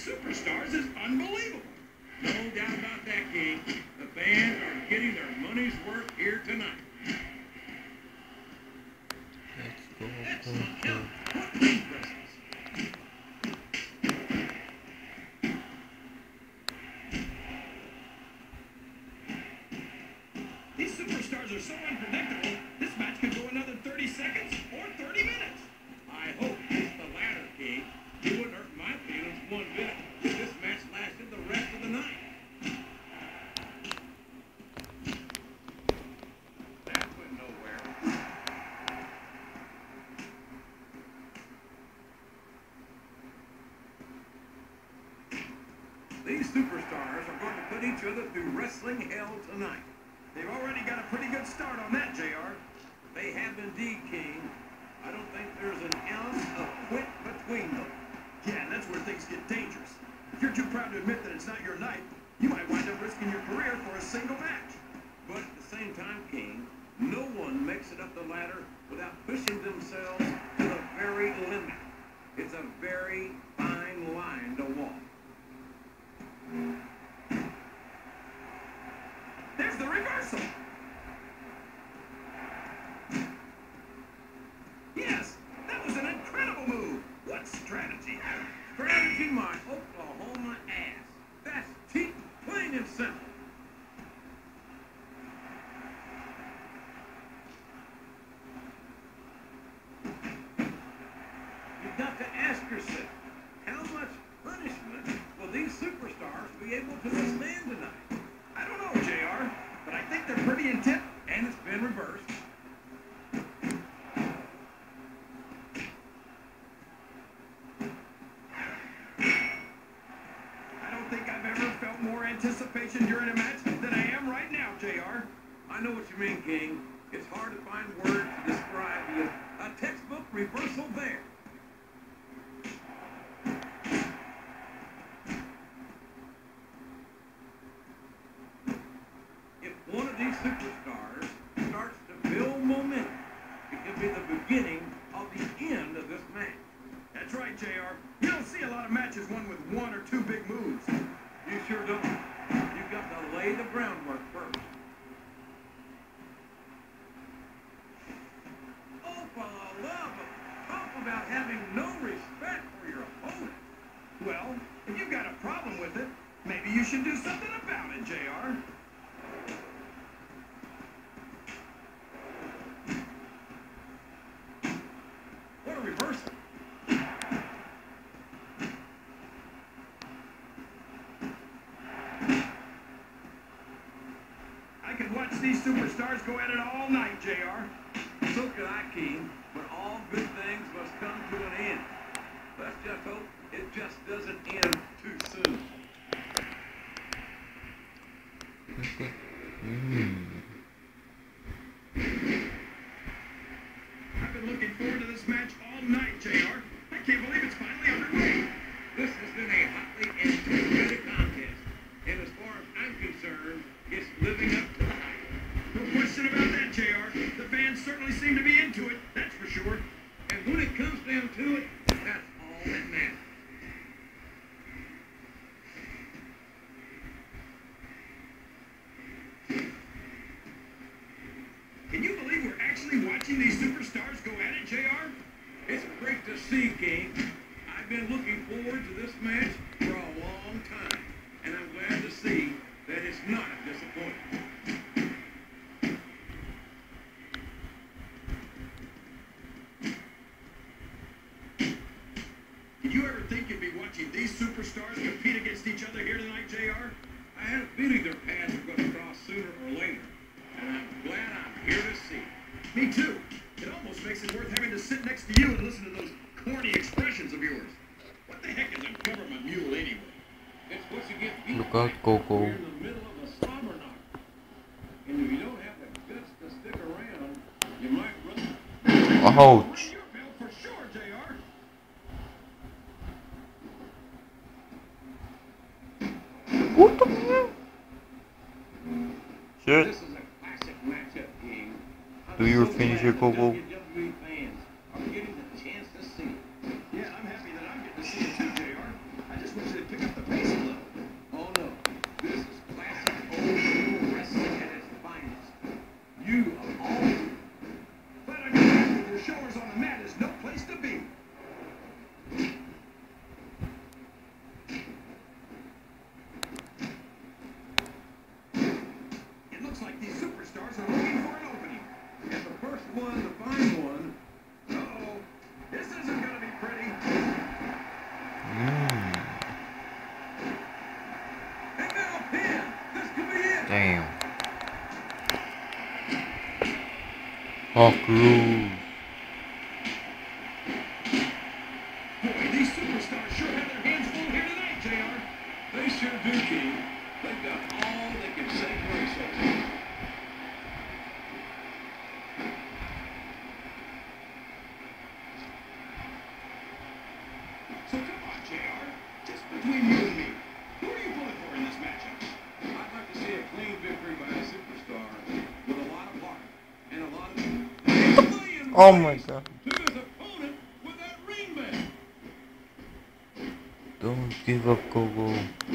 superstars is unbelievable. No doubt about that, King. The fans are getting their money's worth here tonight. Excellent count. What ring presses? These superstars are so unpredictable, this match could go another 30 seconds or 30 minutes. I hope it's the latter, King. It wouldn't hurt my feelings one bit if this match lasted the rest of the night. That went nowhere. These superstars are going to put each other through wrestling hell tonight. They've already got a pretty good start on that, JR. They have indeed, King. I don't think there's an ounce of quit between them. Yeah, and that's where things get dangerous. If you're too proud to admit that it's not your night, you might wind up risking your career for a single match. But at the same time, King, no one makes it up the ladder without pushing themselves to the very limit. It's a very fine line to walk. There's the reversal. Yes, that was an incredible move. What strategy? Strategy, my Oklahoma ass. That's cheap, plain and simple. You've got to ask yourself, how much punishment will these superstars be able to withstand tonight? I don't know, JR, but I think they're pretty intent, And it's been reversed. I don't think I've ever felt more anticipation during a match than I am right now, JR. I know what you mean, King. It's hard to find words to describe a textbook reversal there. If one of these superstars starts to build momentum, it could be the beginning of the end of this match. That's right, JR. You don't see a lot of matches won with one or two big moves. You sure don't. You've got to lay the groundwork first. Oh, for the love of, talk about having no respect for your opponent. Well, if you've got a problem with it, maybe you should do something about it, JR. What a reversal. I could watch these superstars go at it all night, JR. So could I, King, but all good things must come to an end. Let's just hope it just doesn't end too soon. I've been looking forward to this match all night, JR. I can't believe it's finally underway. This has been a hotly anticipated contest, and as far as I'm concerned, it's living up to the hype. No question about that, JR. The fans certainly seem to be into it, that's for sure. And when it comes down to it, that's all that matters. Can you believe we're actually watching these superstars go at it, JR? It's great to see, King. I've been looking forward to this match for a long time, and I'm glad to see that it's not a disappointment. Did you ever think you'd be watching these superstars compete against each other here tonight, JR? I had a feeling their paths were going to cross sooner or later, and I'm glad I'm here to see it. Me too. It almost makes it worth having to sit next to you and listen to those corny expressions of yours. What the heck is a government mule anyway? It's what you get beat Look out, Coco. You're in the middle of a slobber knocker. And if you don't have the guts to stick around, you might run. Ouch. Your belt for sure, JR. What the hell? Shit. This is a classic matchup, King. Do your finisher, Coco. WWE fans are getting the chance to see it. Yeah, I'm happy that I'm getting to see it too, JR. I just wish they'd pick Damn. Hawkroos. Boy, these superstars sure have their hands full here tonight, JR. They sure do, King. They've got all they can say grace over. So come on, JR. Just between you and me, who are you pulling for in this matchup? I'd like to see a clean victory by a superstar with a lot of heart and a lot of... Oh my god. To his opponent with that ring bell. Don't give up, Coco.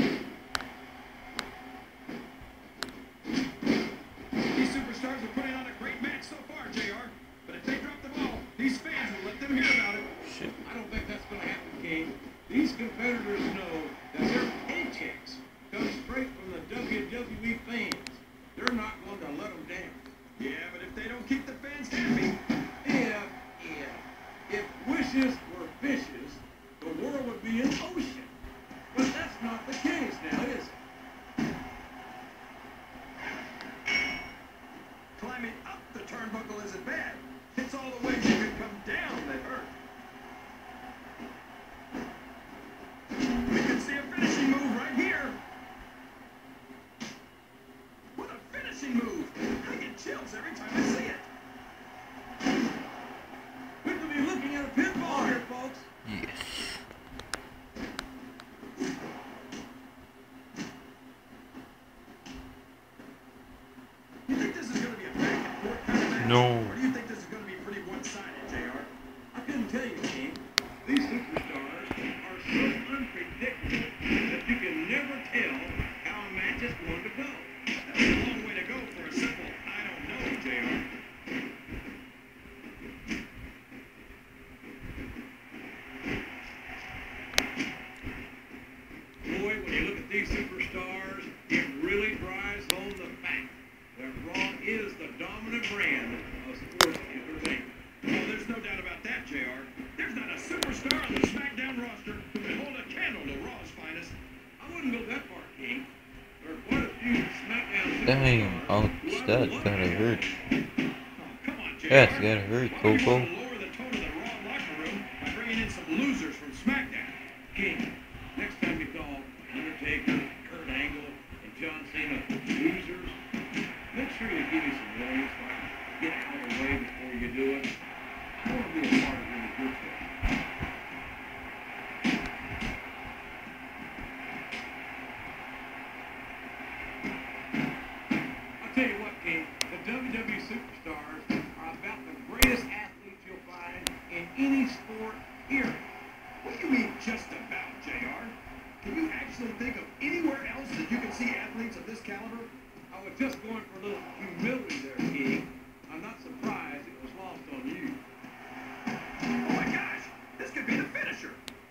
These superstars are putting on a great match so far, JR. But if they drop the ball, these fans will let them hear about it. Shit. I don't think that's going to happen, King. These competitors know that their paychecks come straight from the WWE fans. They're not going to let them down. Yeah, but if they don't keep the fans happy, If wishes were fishes, the world would be an ocean. But that's not the case now, is it? climbing up the turnbuckle isn't bad. It's all the ways you can come down that hurt. We can see a finishing move right here. What a finishing move! I get chills every time I see it. We could be looking at a pinfall here, folks. Yes. You think this is going to be a back and forth kind of match? No. Or do you think this is going to be pretty one-sided, JR? I couldn't tell you, King. These superstars are so unpredictable that you can never tell how a match is going to go. That's a long way to go for a simple, I don't know, JR. Boy, when you look at these superstars, it really drives home the fact that Raw is the dominant brand of sports entertainment. Oh, there's no doubt about that, JR. There's not a superstar on the SmackDown roster who can hold a candle to Raw's finest. I wouldn't go that far, King. There are quite a few SmackDown superstars. Damn, ouch, who I that would love kinda to have. hurt. Oh, come on, JR. That's gotta hurt, Why would you Coco. want to lower the tone of the Raw locker room by bringing in some losers from SmackDown? King, next time you call Undertaker, Kurt Angle, and John Cena losers, make sure you give me some warnings so I can get out of the way before you do it. I want to be a part of really good stuff. I'll tell you what, King, the WWE superstars are about the greatest athletes you'll find in any sport, period. What do you mean, just about, JR? Can you actually think of anywhere else that you can see athletes of this caliber? I was just going for a little humility there, King. I'm not surprised it was lost on you. Oh my gosh, this could be the finisher.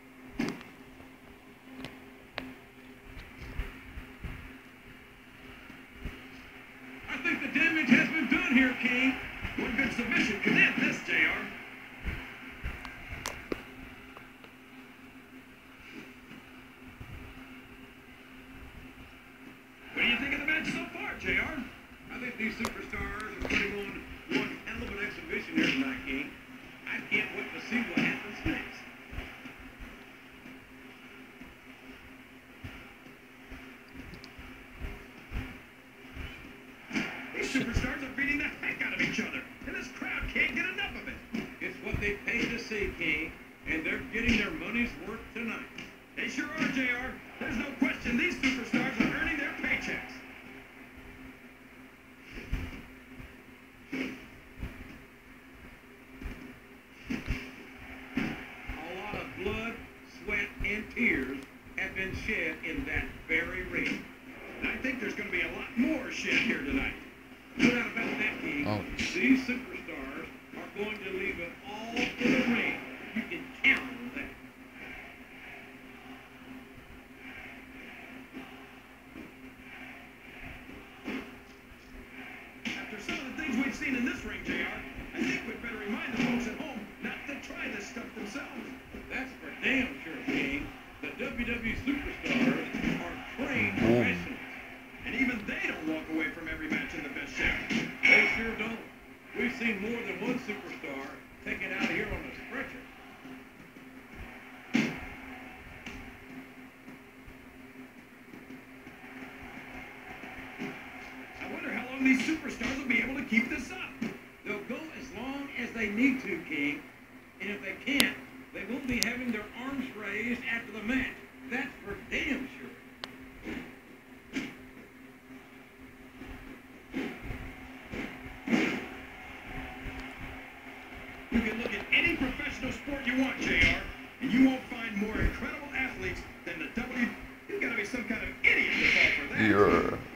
I think the damage has been done here, King. One good submission could end this, JR. What do you think of the match so far, JR? I think these superstars are putting on one hell of an exhibition here tonight, King. I can't wait to see what happens next. These superstars are beating the heck out of each other, and this crowd can't get enough of it. It's what they paid to see, King, and they're getting their money's worth tonight. They sure are, JR. There's no question these superstars are earning their paychecks. A lot of blood, sweat, and tears have been shed in that very ring. And I think there's going to be a lot more shed here tonight. No doubt about that, King. Oh. These superstars are going to leave it all in the ring. You can count on that. After some of the things we've seen in this ring, JR, I think we'd better remind the folks at home not to try this stuff themselves. That's for damn sure, King. The WWE superstars are trained Boom. professionals. And even they don't walk away of these superstars will be able to keep this up. They'll go as long as they need to, King. And if they can't, they won't be having their arms raised after the match. That's for damn sure. You can look at any professional sport you want, JR, and you won't find more incredible athletes than the W. You've got to be some kind of idiot to fall for that. Yeah.